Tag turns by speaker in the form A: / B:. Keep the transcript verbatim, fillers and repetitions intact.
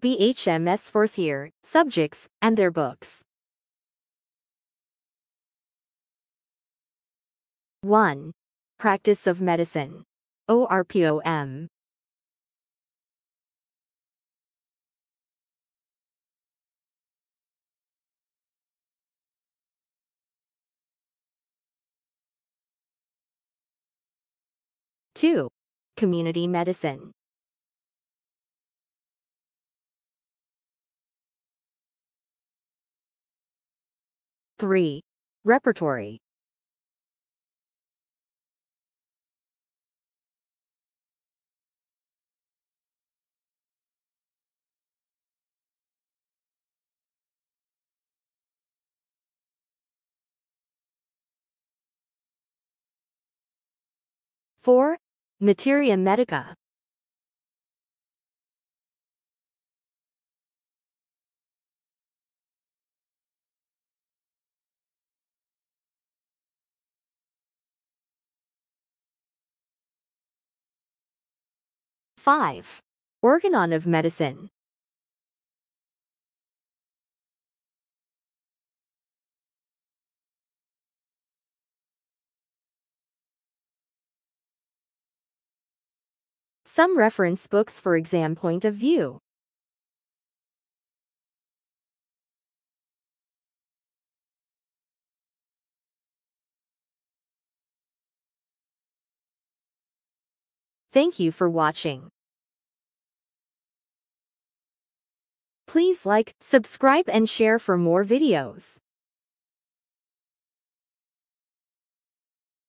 A: B H Ms fourth year, subjects, and their books. one. Practice of medicine. O R P O M. two. Community medicine. three. Repertory. four. Materia medica. five. Organon of medicine. Some reference books for exam point of view. Thank you for watching. Please like, subscribe and share for more videos.